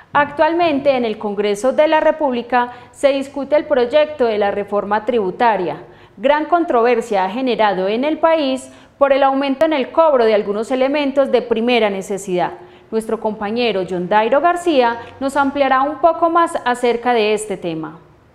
Actualmente en el Congreso de la República se discute el proyecto de la reforma tributaria. Gran controversia ha generado en el país por el aumento en el cobro de algunos elementos de primera necesidad. Nuestro compañero John Dairo García nos ampliará un poco más acerca de este tema.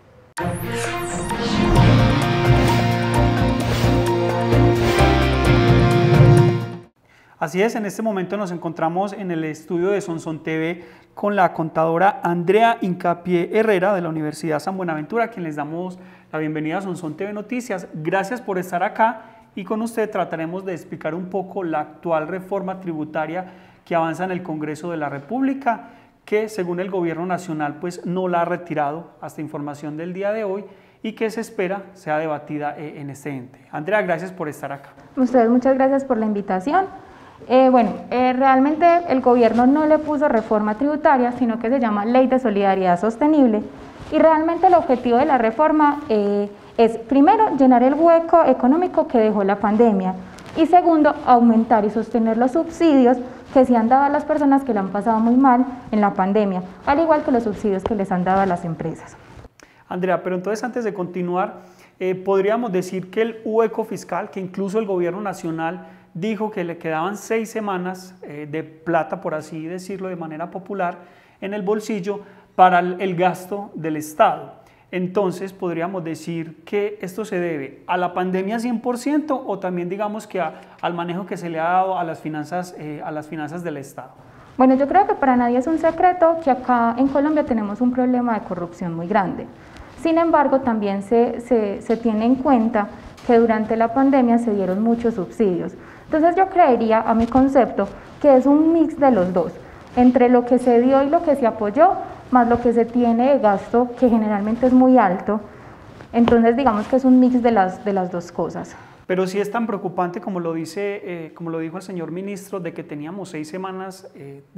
Así es, en este momento nos encontramos en el estudio de Sonsón TV con la contadora Andrea Hincapié Herrera de la Universidad San Buenaventura, a quien les damos la bienvenida a Sonsón TV Noticias. Gracias por estar acá y con usted trataremos de explicar un poco la actual reforma tributaria que avanza en el Congreso de la República, que según el Gobierno Nacional pues no la ha retirado hasta información del día de hoy y que se espera sea debatida en este ente. Andrea, gracias por estar acá. Ustedes, muchas gracias por la invitación. Realmente el gobierno no le puso reforma tributaria, sino que se llama Ley de Solidaridad Sostenible, y realmente el objetivo de la reforma es, primero, llenar el hueco económico que dejó la pandemia, y segundo, aumentar y sostener los subsidios que se han dado a las personas que la han pasado muy mal en la pandemia, al igual que los subsidios que les han dado a las empresas. Andrea, pero entonces antes de continuar, podríamos decir que el hueco fiscal, que incluso el gobierno nacional dijo que le quedaban 6 semanas de plata, por así decirlo de manera popular, en el bolsillo para el gasto del Estado. Entonces podríamos decir que esto se debe a la pandemia 100% o también digamos que al manejo que se le ha dado a las finanzas del Estado. Bueno, yo creo que para nadie es un secreto que acá en Colombia tenemos un problema de corrupción muy grande. Sin embargo, también se tiene en cuenta que durante la pandemia se dieron muchos subsidios. Entonces yo creería, a mi concepto, que es un mix de los dos, entre lo que se dio y lo que se apoyó, más lo que se tiene de gasto, que generalmente es muy alto. Entonces digamos que es un mix de las dos cosas. Pero sí es tan preocupante como lo dijo el señor ministro, de que teníamos 6 semanas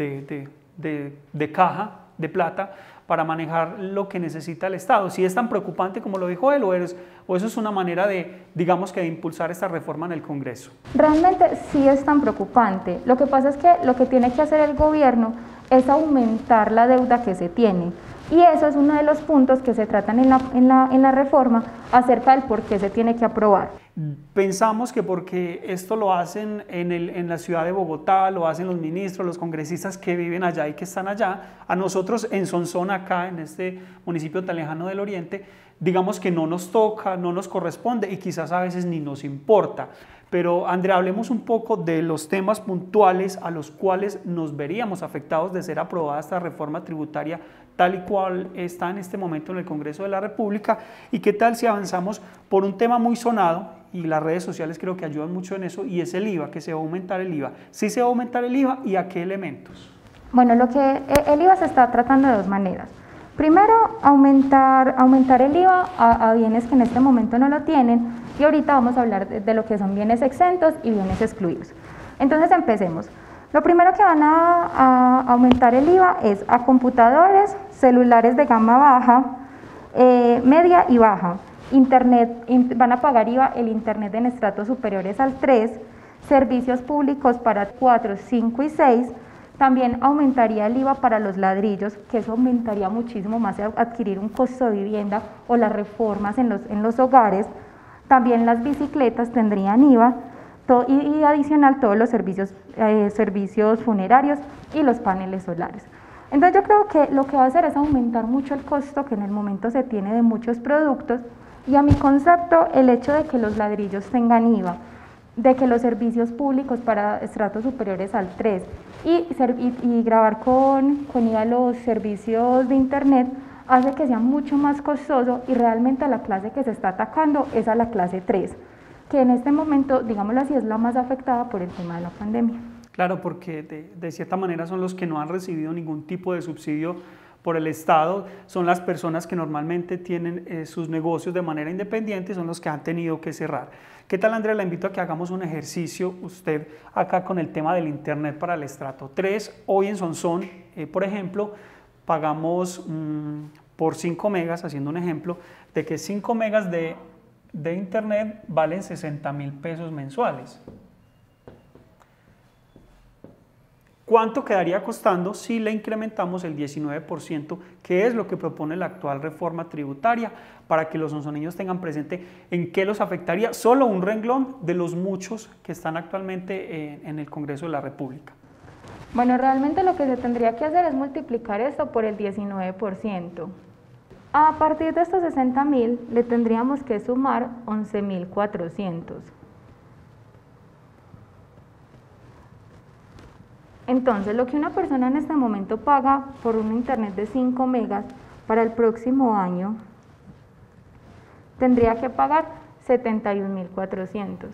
de caja de plata para manejar lo que necesita el Estado. ¿Sí es tan preocupante como lo dijo él o eso es una manera de impulsar esta reforma en el Congreso? Realmente sí es tan preocupante. Lo que pasa es que lo que tiene que hacer el gobierno es aumentar la deuda que se tiene. Y eso es uno de los puntos que se tratan en la reforma acerca del por qué se tiene que aprobar. Pensamos que porque esto lo hacen en la ciudad de Bogotá, lo hacen los ministros, los congresistas que viven allá y que están allá, a nosotros en Sonsón, acá en este municipio tan lejano del oriente, digamos que no nos toca, no nos corresponde y quizás a veces ni nos importa. Pero Andrea, hablemos un poco de los temas puntuales a los cuales nos veríamos afectados de ser aprobada esta reforma tributaria tal y cual está en este momento en el Congreso de la República, y qué tal si avanzamos por un tema muy sonado, y las redes sociales creo que ayudan mucho en eso, y es el IVA, que se va a aumentar el IVA. ¿Sí se va a aumentar el IVA y a qué elementos? Bueno, el IVA se está tratando de dos maneras. Primero, aumentar el IVA a bienes que en este momento no lo tienen, y ahorita vamos a hablar de lo que son bienes exentos y bienes excluidos. Entonces empecemos. Lo primero que van a aumentar el IVA es a computadores, celulares de gama baja, media y baja. Internet, van a pagar IVA el internet en estratos superiores al 3, servicios públicos para 4, 5 y 6. También aumentaría el IVA para los ladrillos, que eso aumentaría muchísimo más adquirir un costo de vivienda o las reformas en los hogares. También las bicicletas tendrían IVA y adicional todos los servicios funerarios y los paneles solares. Entonces yo creo que lo que va a hacer es aumentar mucho el costo que en el momento se tiene de muchos productos, y a mi concepto el hecho de que los ladrillos tengan IVA, de que los servicios públicos para estratos superiores al 3 y grabar con IVA los servicios de internet hace que sea mucho más costoso, y realmente a la clase que se está atacando es a la clase 3, que en este momento, digámoslo así, es la más afectada por el tema de la pandemia. Claro, porque de cierta manera son los que no han recibido ningún tipo de subsidio por el Estado, son las personas que normalmente tienen sus negocios de manera independiente, son los que han tenido que cerrar. ¿Qué tal, Andrea? La invito a que hagamos un ejercicio, usted acá con el tema del internet para el estrato 3. Hoy en Sonsón, por ejemplo, pagamos por 5 megas, haciendo un ejemplo, de que 5 megas de internet valen 60.000 pesos mensuales. ¿Cuánto quedaría costando si le incrementamos el 19%, que es lo que propone la actual reforma tributaria, para que los sonsoneños tengan presente en qué los afectaría? Solo un renglón de los muchos que están actualmente en el Congreso de la República. Bueno, realmente lo que se tendría que hacer es multiplicar esto por el 19%. A partir de estos 60.000 le tendríamos que sumar 11.400. Entonces, lo que una persona en este momento paga por un internet de 5 megas para el próximo año tendría que pagar 71.400.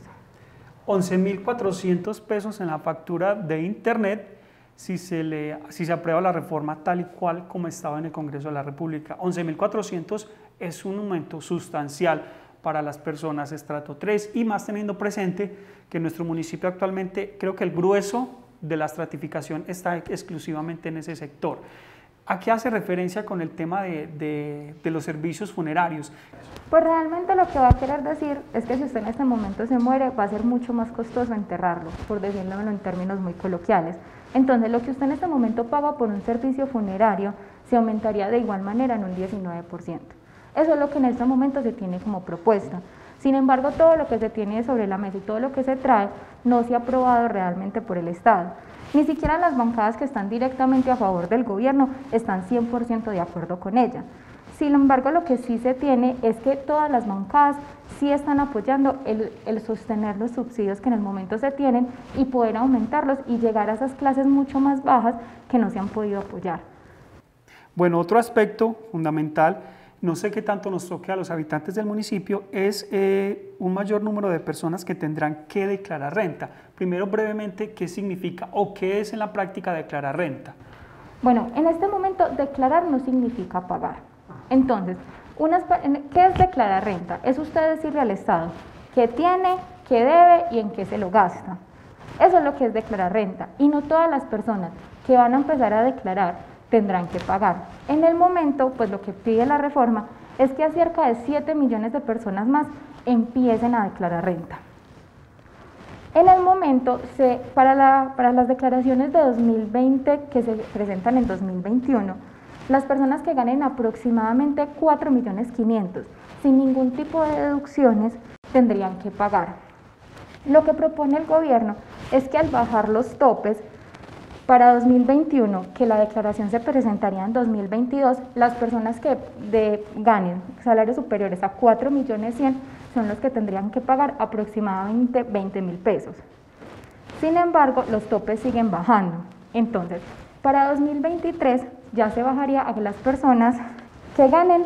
11.400 pesos en la factura de internet si se aprueba la reforma tal y cual como estaba en el Congreso de la República. 11.400 es un aumento sustancial para las personas estrato 3 y más teniendo presente que en nuestro municipio actualmente creo que el grueso de la estratificación está exclusivamente en ese sector. ¿A qué hace referencia con el tema de los servicios funerarios? Pues realmente lo que va a querer decir es que si usted en este momento se muere, va a ser mucho más costoso enterrarlo, por decirlo en términos muy coloquiales. Entonces, lo que usted en este momento paga por un servicio funerario se aumentaría de igual manera en un 19%. Eso es lo que en este momento se tiene como propuesta. Sin embargo, todo lo que se tiene sobre la mesa y todo lo que se trae no se ha aprobado realmente por el Estado. Ni siquiera las bancadas que están directamente a favor del gobierno están 100% de acuerdo con ella. Sin embargo, lo que sí se tiene es que todas las bancadas sí están apoyando el sostener los subsidios que en el momento se tienen y poder aumentarlos y llegar a esas clases mucho más bajas que no se han podido apoyar. Bueno, otro aspecto fundamental, no sé qué tanto nos toque a los habitantes del municipio, es un mayor número de personas que tendrán que declarar renta. Primero, brevemente, ¿qué significa o qué es en la práctica declarar renta? Bueno, en este momento declarar no significa pagar. Entonces, ¿qué es declarar renta? Es usted decirle al Estado qué tiene, qué debe y en qué se lo gasta. Eso es lo que es declarar renta y no todas las personas que van a empezar a declarar tendrán que pagar. En el momento, pues lo que pide la reforma es que a cerca de 7 millones de personas más empiecen a declarar renta. En el momento, para las declaraciones de 2020 que se presentan en 2021, las personas que ganen aproximadamente 4.500.000 sin ningún tipo de deducciones tendrían que pagar. Lo que propone el gobierno es que al bajar los topes para 2021, que la declaración se presentaría en 2022, las personas que ganen salarios superiores a 4.100.000 son los que tendrían que pagar aproximadamente 20.000 pesos. Sin embargo, los topes siguen bajando. Entonces, para 2023 ya se bajaría a las personas que ganen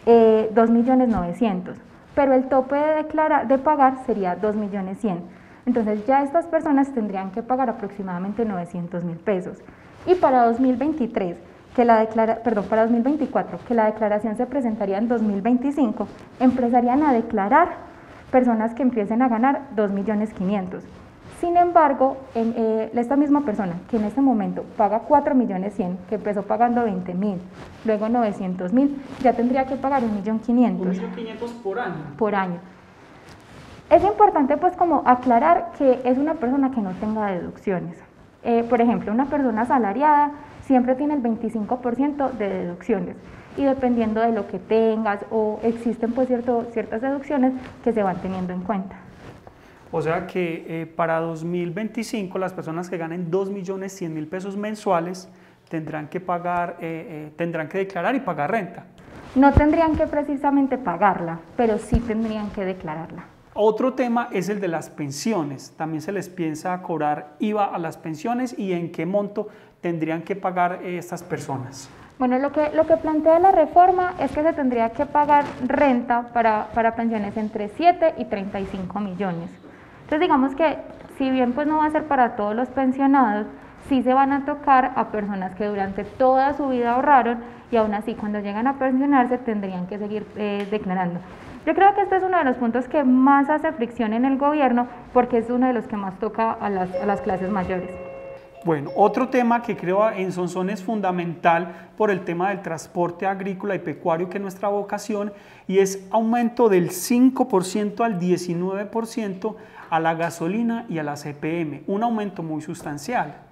2.900.000, pero el tope de pagar sería 2.100.000. Entonces ya estas personas tendrían que pagar aproximadamente 900.000 pesos. Y para 2023, para 2024, que la declaración se presentaría en 2025, empezarían a declarar personas que empiecen a ganar 2.500.000. Sin embargo, esta misma persona que en este momento paga 4.100.000, que empezó pagando 20.000, luego 900.000, ya tendría que pagar 1.500.000. 1.500.000 por año. Por año. Es importante pues como aclarar que es una persona que no tenga deducciones. Por ejemplo, una persona asalariada siempre tiene el 25% de deducciones y dependiendo de lo que tengas o existen pues ciertas deducciones que se van teniendo en cuenta. O sea que para 2025 las personas que ganen 2.100.000 pesos mensuales tendrán que pagar, tendrán que declarar y pagar renta. No tendrían que precisamente pagarla, pero sí tendrían que declararla. Otro tema es el de las pensiones. También se les piensa cobrar IVA a las pensiones y en qué monto tendrían que pagar estas personas. Bueno, lo que plantea la reforma es que se tendría que pagar renta para pensiones entre 7 y 35 millones. Entonces digamos que si bien pues no va a ser para todos los pensionados, sí se van a tocar a personas que durante toda su vida ahorraron y aún así cuando llegan a pensionarse tendrían que seguir declarando. Yo creo que este es uno de los puntos que más hace fricción en el gobierno porque es uno de los que más toca a las clases mayores. Bueno, otro tema que creo en Sonsón es fundamental por el tema del transporte agrícola y pecuario, que es nuestra vocación, y es aumento del 5% al 19% a la gasolina y a la CPM, un aumento muy sustancial.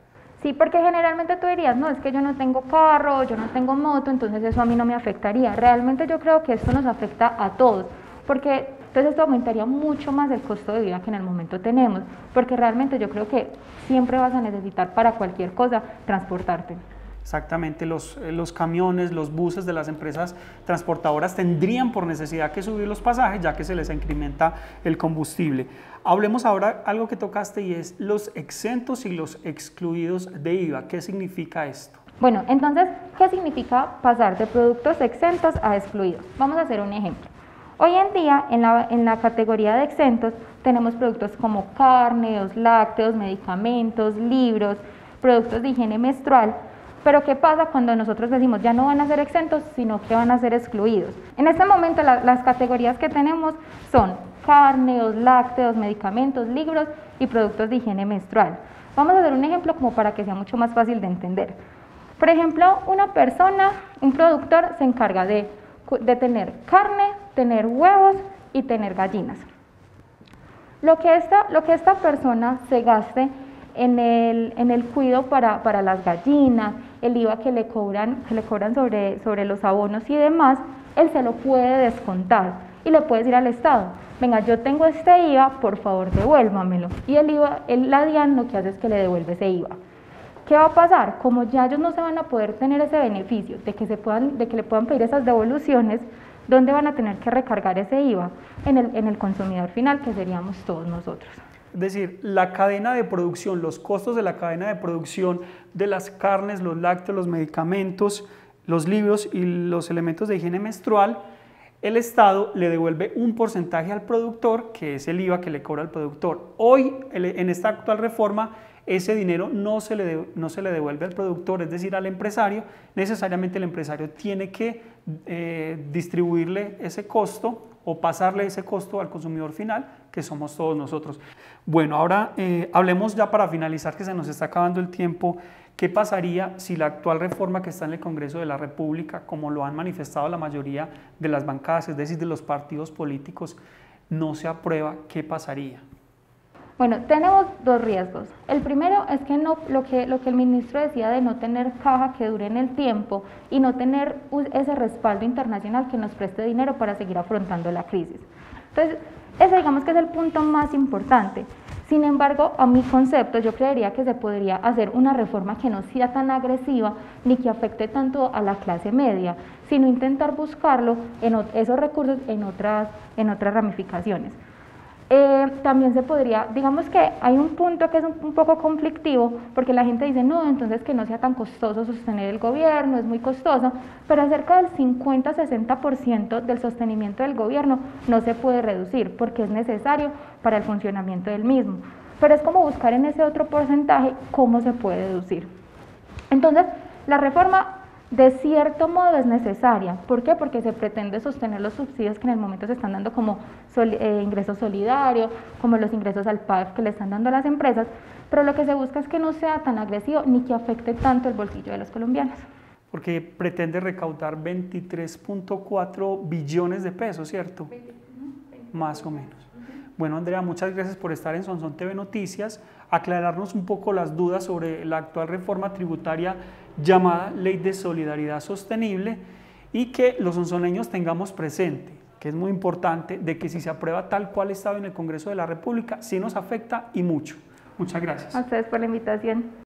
Sí, porque generalmente tú dirías, no, es que yo no tengo carro, yo no tengo moto, entonces eso a mí no me afectaría. Realmente yo creo que esto nos afecta a todos, porque entonces esto aumentaría mucho más el costo de vida que en el momento tenemos, porque realmente yo creo que siempre vas a necesitar para cualquier cosa transportarte. Exactamente, los camiones, los buses de las empresas transportadoras tendrían por necesidad que subir los pasajes, ya que se les incrementa el combustible. Hablemos ahora algo que tocaste y es los exentos y los excluidos de IVA. ¿Qué significa esto? Bueno, entonces, ¿qué significa pasar de productos exentos a excluidos? Vamos a hacer un ejemplo. Hoy en día, en la categoría de exentos, tenemos productos como carnes, lácteos, medicamentos, libros, productos de higiene menstrual. Pero ¿qué pasa cuando nosotros decimos ya no van a ser exentos, sino que van a ser excluidos? En este momento las categorías que tenemos son carnes, lácteos, medicamentos, libros y productos de higiene menstrual. Vamos a hacer un ejemplo como para que sea mucho más fácil de entender. Por ejemplo, una persona, un productor se encarga de tener carne, tener huevos y tener gallinas. Lo que esta persona se gaste en el cuidado para las gallinas, el IVA que le cobran sobre los abonos y demás, él se lo puede descontar y le puede decir al Estado, venga, yo tengo este IVA, por favor devuélvamelo. Y la DIAN lo que hace es que le devuelve ese IVA. ¿Qué va a pasar? Como ya ellos no se van a poder tener ese beneficio de que le puedan pedir esas devoluciones, ¿dónde van a tener que recargar ese IVA? En el consumidor final, que seríamos todos nosotros. Es decir, la cadena de producción, los costos de la cadena de producción de las carnes, los lácteos, los medicamentos, los libros y los elementos de higiene menstrual, el Estado le devuelve un porcentaje al productor, que es el IVA que le cobra al productor. Hoy, en esta actual reforma, ese dinero no se le devuelve al productor, es decir, al empresario. Necesariamente el empresario tiene que distribuirle ese costo o pasarle ese costo al consumidor final, que somos todos nosotros. Bueno, ahora hablemos ya para finalizar, que se nos está acabando el tiempo. ¿Qué pasaría si la actual reforma que está en el Congreso de la República, como lo han manifestado la mayoría de las bancadas, es decir, de los partidos políticos, no se aprueba? ¿Qué pasaría? Bueno, tenemos dos riesgos. El primero es que lo que el ministro decía de no tener caja que dure en el tiempo y no tener ese respaldo internacional que nos preste dinero para seguir afrontando la crisis. Entonces, ese digamos que es el punto más importante. Sin embargo, a mi concepto, yo creería que se podría hacer una reforma que no sea tan agresiva ni que afecte tanto a la clase media, sino intentar buscarlo esos recursos en otras ramificaciones. También se podría, digamos que hay un punto que es un poco conflictivo, porque la gente dice, no, entonces que no sea tan costoso sostener el gobierno, es muy costoso, pero cerca del 50-60% del sostenimiento del gobierno no se puede reducir, porque es necesario para el funcionamiento del mismo. Pero es como buscar en ese otro porcentaje cómo se puede deducir. Entonces, la reforma de cierto modo es necesaria. ¿Por qué? Porque se pretende sostener los subsidios que en el momento se están dando como ingreso solidario, como los ingresos al PAF que le están dando a las empresas, pero lo que se busca es que no sea tan agresivo ni que afecte tanto el bolsillo de los colombianos. Porque pretende recaudar 23.4 billones de pesos, ¿cierto? 20. Más o menos. Bueno, Andrea, muchas gracias por estar en Sonsón TV Noticias, aclararnos un poco las dudas sobre la actual reforma tributaria llamada Ley de Solidaridad Sostenible, y que los sonsoneños tengamos presente, que es muy importante, de que si se aprueba tal cual estaba en el Congreso de la República, sí nos afecta y mucho. Muchas gracias. A ustedes por la invitación.